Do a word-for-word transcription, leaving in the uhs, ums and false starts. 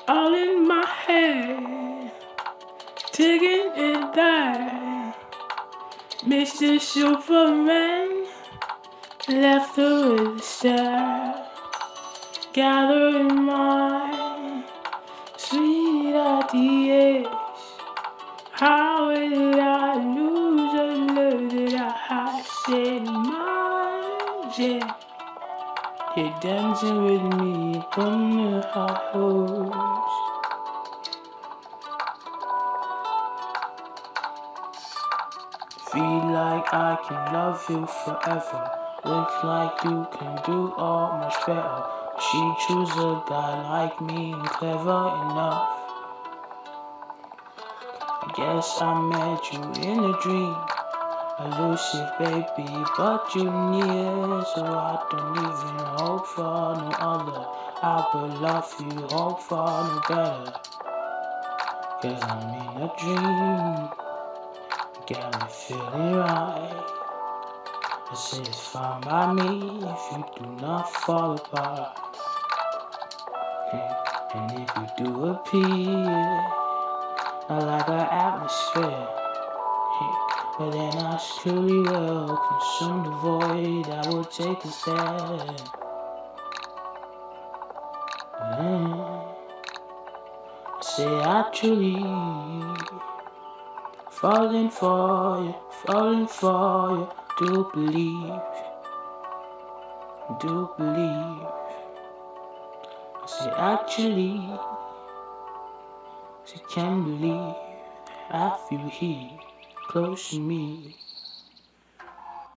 all in my head, taking it there. Mister Superman left her with a stare, gathering my sweet ideas. How will I lose the love that I had set in mind? Yeah. You're dancing with me upon the house. Feel like I can love you forever. Looks like you can do all much better. She chose a guy like me and clever enough. I guess I met you in a dream, elusive baby, but you near, so I don't even hope for no other. I will love you, hope for no better, cause I'm in a dream, got me feeling right. I say it's fine by me if you do not fall apart, yeah. And if you do appear, I like our atmosphere, yeah. But then I surely will consume the void that will take us there. Mm. I say I truly falling for you, falling for you. Do believe, do believe. I say actually, I can't believe I feel here close to me.